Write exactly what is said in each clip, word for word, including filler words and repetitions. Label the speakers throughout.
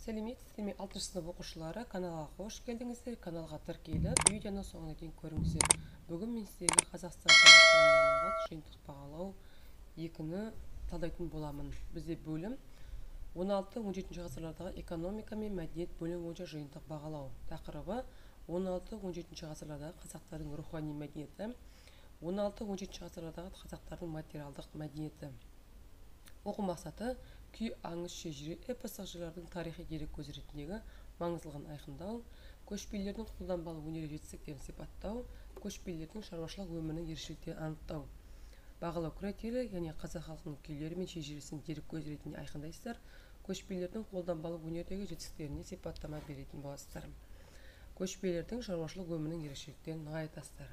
Speaker 1: Сәлеметсіздер ме, алтыншы сынып оқушылары, каналға қош келдіңіздер. Каналға тіркеліп, видеоны соңына дейін көріңіздер. Бүгін мен сіздерге Қазақстан тарихынан арналған жиынтық бағалау екіні талдайтын боламын. Бізде бөлім он алты он жетінші ғасырлардағы экономика мен мәдениет бөлімі бойынша жиынтық бағалау. Тақырыбы он алты он жетінші ғасырлардағы қазақтардың рухани мәдениеті, он алты он жетінші ғасырлардағы қазақтардың материалдық мәдениеті. Оқу мақсаты күй, аңыз, шежіре, эпостық жырлардың тарихи дереккөз ретіндегі маңыздылығын айқындау, көшпелілердің қолданбалы өнер жетістіктерін сипаттау, көшпелілердің шаруашылық өмірінің ерекшеліктерін анықтау. Бағалау критерийлері, яғни қазақ халқының күйлері мен шежіресін дереккөз ретінде айқындайсыздар. Көшпелілердің қолданбалы өнердегі жетістіктеріне сипаттама беретін боласыздар. Көшпелілердің шаруашылық өмірінің ерекшеліктерін нығайтасыздар.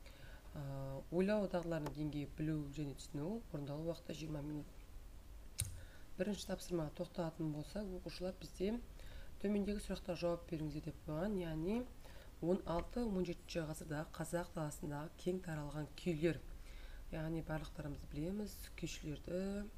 Speaker 1: Ойлау дағдыларының деңгейі білу және түсіну, орындалу уақыты жиырма минут. Бірінші тапсырмаға тоқталатын болсақ, оқушылар бізде төмендегі сұрақтарға жауап беріңіздер деп қойған, яғни он алты он жетінші ғасырдағы қазақ даласындағы кең таралған күйлер. Яғни барлықтарымыз білеміз, күйшілерді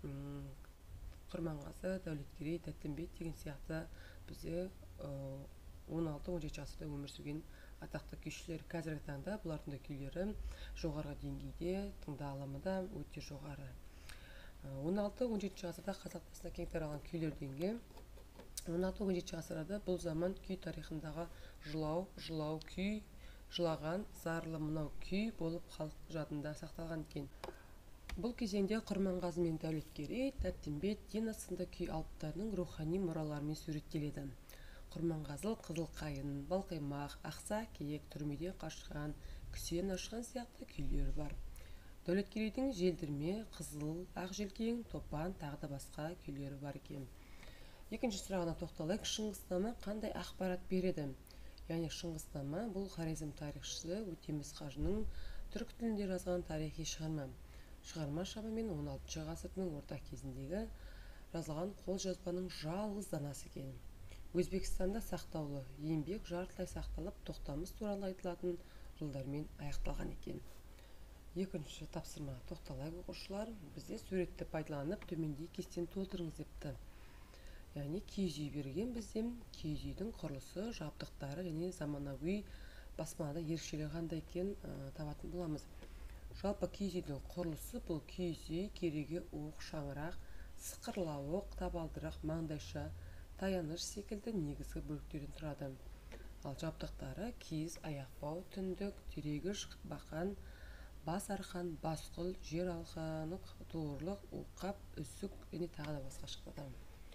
Speaker 1: Құрманғазы, Дәулеткерей, Тәттімбет деген сияқты бізде он алты он жетінші ғасырда өмір сүрген атақты күйшілер. Қазіргі таңда бұлардың да күйлері жоғары деңгейде, тыңдалымы да өте жоғары. он алты он жетінші ғасырда қазақ даласында кең таралған күйлер дегенге, он алты он жетінші ғасырда бұл заман күй тарихындағы жылау, жылау күй, жылаған, зарлы мынау күй болып халық жадында сақталған екен. Бұл кезеңде Құрманғазы мен Дәулеткерей, Тәттімбет, Дина сынды күй алыптарының рухани мұраларымен суреттеледі. Құрманғазы Қызыл қайын, Балқаймақ, Ақса киік, Түрмеден қашқан, Күсен ашқан сияқты күйлері бар. Дәулеткерейдің Желдірме, Қызыл, Ақжелкең, Топан тағы да басқа күйлері бар екен. Екінші сұрағына тоқталайық. Шыңғыснама қандай ақпарат береді? Яғни Шыңғыснама бұл Хорезм тарихшысы Өтеміс қажының түрік тілінде жазған тарихи шығарма. Шығарма шамамен он алтыншы ғасырдың орта кезіндегі жазылған қолжазбаның жалғыз данасы екен. Өзбекстанда сақтаулы, еңбек жартылай сақталып, тоқтамыс туралы айтылатын жылдармен аяқталған екен. Екінші тапсырмаға тоқталайық оқушылар. Бізде суретті пайдаланып төмендегі кестені толтырыңыз депті. Яғни киіз үй берген, бізде киіз үйдің құрылысы, жабдықтары және заманауи баспанада ерекшелігі қандай екенін табатын боламыз. Жалпы киіз үйдің құрылысы бұл киіз үй кереге, уық, шаңырақ, сықырлауық, табалдырақ, маңдайша, таяныш секілді негізгі бөліктерден тұрады. Ал жабдықтары киіз, аяқбау, түндік, терегіш, бақан, бас арқан, басқұл, жер алқаны, туырлық, уқап, үсік және тағы да басқа шықты.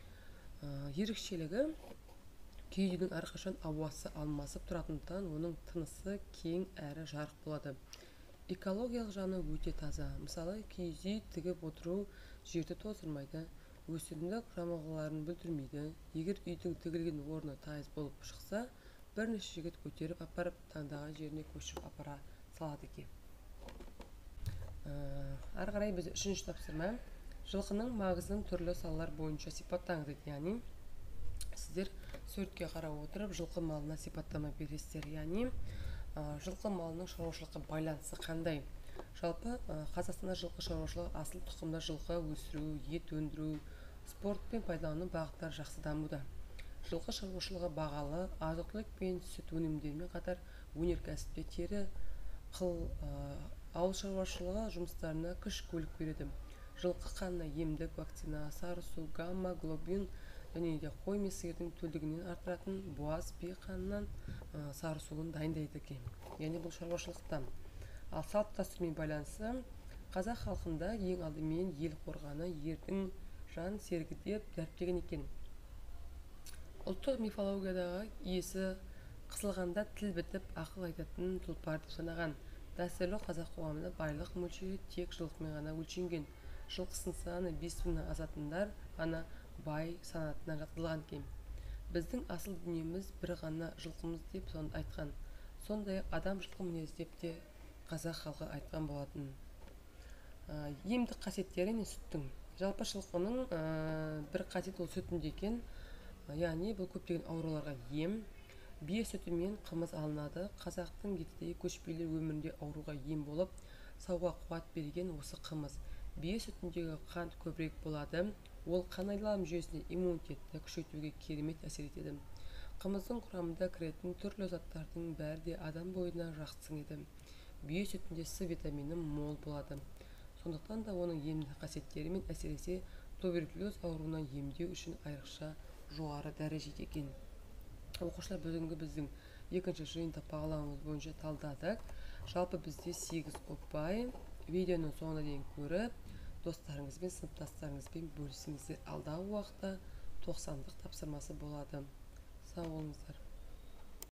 Speaker 1: Ерекшелігі киіз үйдің әрқашан ауасы алмасып тұратындықтан оның тынысы кең әрі жарық болады. Экологиялық жаны өте таза. Мысалы, киіз үй тігіп отыру жерді тоздырмайды, өсімдік жамылғыларын бүлдірмейді. Егер үйдің тігілген орны тайыз болып шықса, бірнеше жігіт көтеріп апарып таңдаған жеріне көшіріп апара салады екен. Ары қарай біз үшінші тапсырма жылқының маңызын түрлі салалар бойынша сипаттаңыз. Яғни сіздер суретке қарап отырып жылқы малына сипаттама бересіздер. Яғни жылқы малының шаруашылыққа байланысы қандай? Жалпы Қазақстанда жылқы шаруашылығы асыл тұқымда жылқы өсіру, ет өндіру, спортпен пайдалану бағыттары жақсы дамуда. Жылқы шаруашылығы бағалы, азық-түлік пен сүт өнімдерімен қатар өнеркәсіпте тері, қыл, ауыл шаруашылығы жұмыстарына күш көлік береді. Жылқы қанына емдік, вакцина, сарысу, гамма, глобин және де қой мен сиырдың төлдігінен артыратын буаз би қанынан сарысуын дайындайды екен. Яғни бұл шаруашылықтан. Ал салт дәстүрмен байланысы қазақ халқында ең алдымен ел қорғаны ердің жан серігі деп дәріптеген екен. Ұлттық мифологиядағы иесі қысылғанда тіл бітіп ақыл айтатын тұлпар деп санаған. Дәстүрлі қазақ қоғамында байлық мөлшері тек жылқымен ғана өлшенген. Жылқысының саны бес мыңнан асатындар ғана бай санатына жатқызылған екен. Біздің асыл дүниеміз бір ғана жылқымыз деп сонда айтқан. Сондай адам жылқы мінез деп те қазақ халқы айтқан болатын. Емдік қасиеттері мен сүттің. Жалпы жылқының бір қасиет ол сүтінде екен. Яғни бұл көптеген ауруларға ем. Бие сүтімен қымыз алынады. Қазақтың ертедегі көшпелі өмірінде ауруға ем болып, сауға қуат берген осы қымыз. Бие сүтіндегі қант көбірек болады. ол қан айналым жүйесіне иммунитетті күшейтуге керемет әсер етеді. Қымыздың құрамында кіретін түрлі заттардың бәрі де адам бойына жақсы сіңеді. Бие сүтінде С витамині мол болады. Сондықтан да оның емдік қасиеттері мен әсіресе туберкулез ауруынан емдеу үшін айрықша жоғары дәрежеде екен. Оқушылар, бүгінгі біздің екінші жиынтық бағалауымыз бойынша талдадық. Жалпы бізде сегіз ұпай. Видеоның соңына дейін көріп, достарыңызбен, сыныптастарыңызбен бөлісіңіздер. Алдағы уақытта тоқсандық тапсырмасы болады. Сау болыңыздар.